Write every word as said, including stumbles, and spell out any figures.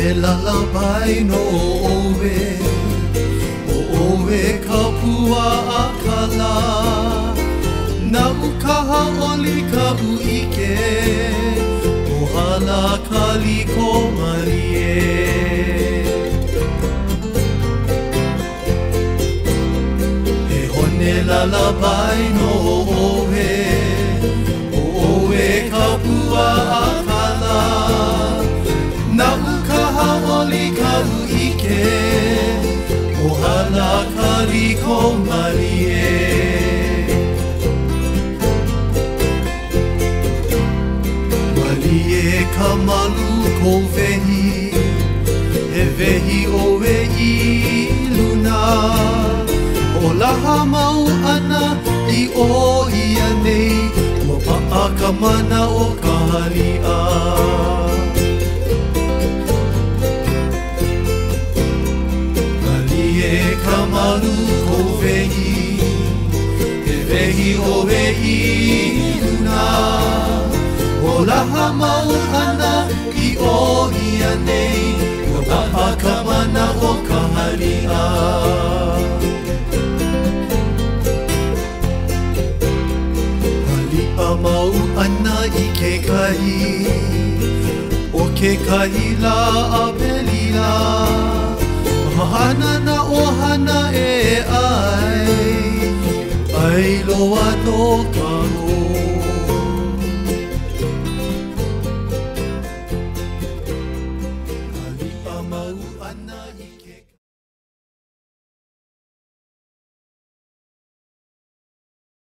lullaby no oe, o oe ka pua a kala, na ukaha oli ka uike, o hala ka liko marie. E hone lullaby no oe, o oe ka pua a kala, na ukaha oli ka uike, o hala ka liko marie. Malie ka malu ko vehi, he vehi o e i luna, o laha mau ana i o ia nei, ua paa ka mana o ka halia. Ka malu ko vehi, he vehi o e i luna, o laha mau ana i o ia nei, ua papa ka mana o ka halia. Halia mau ana i ke kahi, o ke kahi la a pelila, Mahana na ohana e ai, ai loa no ka